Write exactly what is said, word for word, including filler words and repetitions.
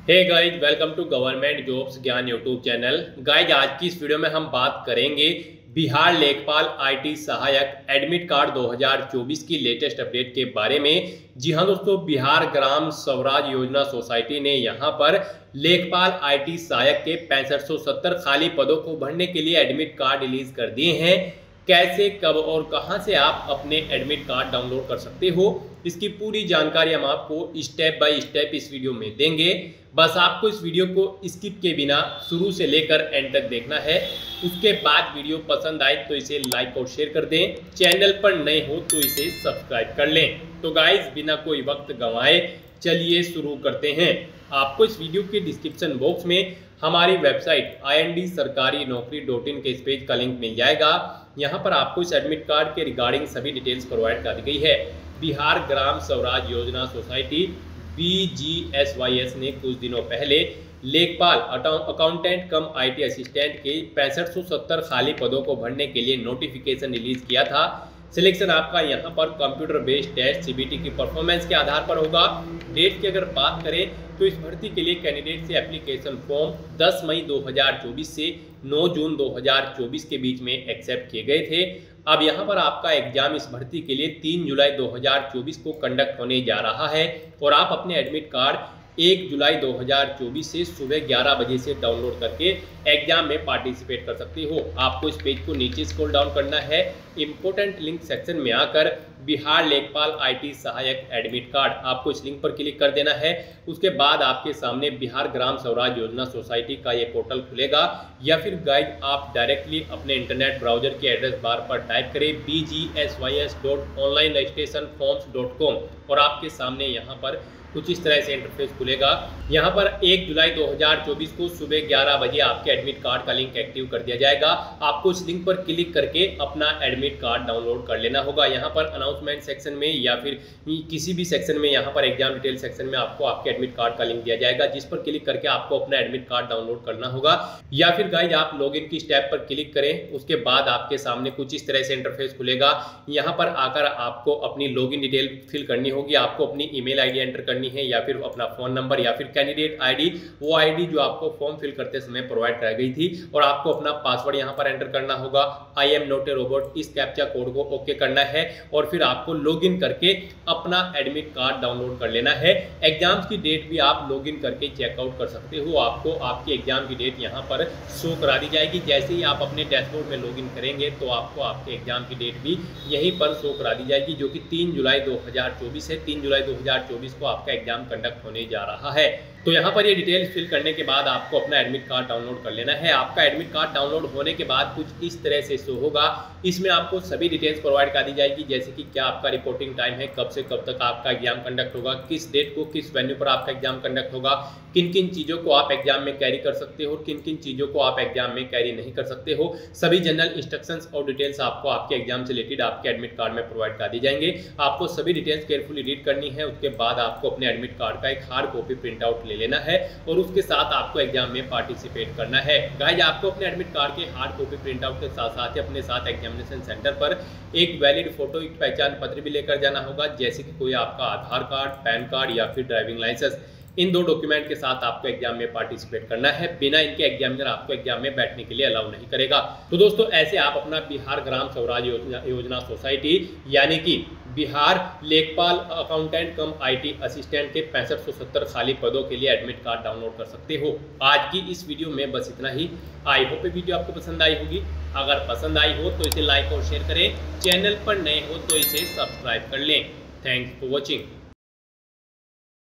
Hey guys, welcome to government jobs Gyan YouTube channel. Guys, आज की इस वीडियो में हम बात करेंगे बिहार लेखपाल आईटी सहायक एडमिट कार्ड दो हज़ार चौबीस की लेटेस्ट अपडेट के बारे में। जी हां दोस्तों, बिहार ग्राम स्वराज योजना सोसाइटी ने यहां पर लेखपाल आईटी सहायक के पैंसठ सौ सत्तर खाली पदों को भरने के लिए एडमिट कार्ड रिलीज कर दिए हैं। कैसे, कब और कहां से आप अपने एडमिट कार्ड डाउनलोड कर सकते हो, इसकी पूरी जानकारी हम आपको स्टेप बाय स्टेप इस वीडियो में देंगे। बस आपको इस वीडियो को स्किप के बिना शुरू से लेकर एंड तक देखना है। उसके बाद वीडियो पसंद आए तो इसे लाइक और शेयर कर दें। चैनल पर नए हो तो इसे सब्सक्राइब कर लें। तो गाइस, बिना कोई वक्त गंवाए चलिए शुरू करते हैं। आपको इस वीडियो के डिस्क्रिप्शन बॉक्स में हमारी वेबसाइट आई एन डी सरकारी नौकरी डॉट इन के इस पेज का लिंक मिल जाएगा। यहाँ पर आपको इस एडमिट कार्ड के रिगार्डिंग सभी डिटेल्स प्रोवाइड कर दी गई है। Bihar Gram Swaraj Yojana Society B G S Y S ने कुछ दिनों पहले लेखपाल अकाउंटेंट कम आईटी असिस्टेंट के पैंसठ सौ सत्तर खाली पदों को भरने के लिए नोटिफिकेशन रिलीज किया था। सिलेक्शन आपका यहाँ पर कंप्यूटर बेस्ड टेस्ट सीबीटी की परफॉर्मेंस के आधार पर होगा। डेट की अगर बात करें तो इस भर्ती के लिए कैंडिडेट से एप्लीकेशन फॉर्म दस मई दो हज़ार चौबीस से नौ जून दो हज़ार चौबीस के बीच में एक्सेप्ट किए गए थे। अब यहाँ पर आपका एग्जाम इस भर्ती के लिए तीन जुलाई दो हज़ार चौबीस को कंडक्ट होने जा रहा है और आप अपने एडमिट कार्ड एक जुलाई दो हज़ार चौबीस से सुबह ग्यारह बजे से डाउनलोड करके एग्जाम में पार्टिसिपेट कर सकते हो। आपको इस पेज को नीचे स्क्रॉल डाउन करना है। इंपॉर्टेंट लिंक सेक्शन में आकर बिहार लेखपाल आईटी सहायक एडमिट कार्ड, आपको इस लिंक पर क्लिक कर देना है। उसके बाद आपके सामने बिहार ग्राम स्वराज योजना सोसाइटी का ये पोर्टल खुलेगा, या फिर गाइड आप डायरेक्टली अपने इंटरनेट ब्राउजर के एड्रेस बार पर टाइप करें B G S Y S dot online registration forms dot com और आपके सामने यहाँ पर कुछ इस तरह से इंटरफेस खुलेगा। यहाँ पर एक जुलाई दो हज़ार चौबीस को सुबह ग्यारह बजे आपके एडमिट कार्ड का लिंक एक्टिव कर दिया जाएगा। आपको इस लिंक पर क्लिक करके अपना एडमिट कार्ड डाउनलोड कर लेना होगा। यहाँ पर अनाउंसमेंट सेक्शन में या फिर किसी भी सेक्शन में, यहाँ पर एग्जाम डिटेल सेक्शन में आपको आपके एडमिट कार्ड का लिंक दिया जाएगा, जिस पर क्लिक करके आपको अपना एडमिट कार्ड डाउनलोड करना होगा। या फिर गाइज आप लॉग इन की स्टेप पर क्लिक करें। उसके बाद आपके सामने कुछ इस तरह से इंटरफेस खुलेगा। यहाँ पर आकर आपको अपनी लॉग इन डिटेल फिल करनी होगी। आपको अपनी ईमेल आई डी एंटर करनी है, या फिर अपना फोन नंबर, या फिर कैंडिडेट आईडी, वो आईडी जो आपको फॉर्म फिल करते समय प्रोवाइड कराई गई थी, और आपको अपना पासवर्ड यहां पर एंटर करना होगा। I am not a robot, इस कैप्चा कोड को ओके करना है और फिर आपको लॉगिन करके अपना एडमिट कार्ड डाउनलोड कर लेना है। एग्जाम्स की डेट भी आप लॉगिन करके चेकआउट कर सकते हो। आपको आपकी एग्जाम की डेट यहां पर शो करा दी जाएगी। जैसे ही आप अपने डैशबोर्ड में लॉगिन करेंगे तो आपको आपके एग्जाम की डेट भी यहीं पर शो करा दी जाएगी, जो कि तीन जुलाई दो हज़ार चौबीस है। तीन जुलाई दो हज़ार चौबीस को आपका एग्जाम कंडक्ट होने जा रहा है। तो यहाँ पर ये डिटेल्स फिल करने के बाद आपको अपना एडमिट कार्ड डाउनलोड कर लेना है। आपका एडमिट कार्ड डाउनलोड होने के बाद कुछ इस तरह से शो होगा। इसमें आपको सभी डिटेल्स प्रोवाइड कर दी जाएगी, जैसे कि क्या आपका रिपोर्टिंग टाइम है, कब से कब तक आपका एग्जाम कंडक्ट होगा, किस डेट को किस वेन्यू पर आपका एग्जाम कंडक्ट होगा, किन किन चीज़ों को आप एग्जाम में कैरी कर सकते हो और किन किन चीज़ों को आप एग्जाम में कैरी नहीं कर सकते हो। सभी जनरल इंस्ट्रक्शंस और डिटेल्स आपको आपके एग्जाम से रिलेटेड आपके एडमिट कार्ड में प्रोवाइड कर दी जाएंगे। आपको सभी डिटेल्स केयरफुली रीड करनी है। उसके बाद आपको अपने एडमिट कार्ड का एक हार्ड कॉपी प्रिंट आउट ले लेना है और उसके साथ आपको एग्जाम में पार्टिसिपेट करना है। गाइज, आपको अपने एडमिट कार्ड के हार्ड कॉपी प्रिंट आउट के साथ साथ ही अपने साथ एग्जामिनेशन सेंटर पर एक वैलिड फोटो पहचान पत्र भी लेकर जाना होगा, जैसे कि कोई आपका आधार कार्ड, पैन कार्ड या फिर ड्राइविंग लाइसेंस। इन दो डॉक्यूमेंट के साथ आपको एग्जाम में पार्टिसिपेट करना है। बिना इनके एग्जामिनर आपको एग्जाम में बैठने के लिए अलाउ नहीं करेगा। तो दोस्तों, ऐसे आप अपना बिहार ग्राम स्वराज योजना, योजना सोसाइटी यानी कि बिहार लेखपाल अकाउंटेंट कम आईटी असिस्टेंट के पैंसठ सौ सत्तर खाली पदों के लिए एडमिट कार्ड डाउनलोड कर सकते हो। आज की इस वीडियो में बस इतना ही। आई होप वीडियो आपको पसंद आई होगी। अगर पसंद आई हो तो इसे लाइक और शेयर करें। चैनल पर नए हो तो इसे सब्सक्राइब कर लें। Thanks for watching.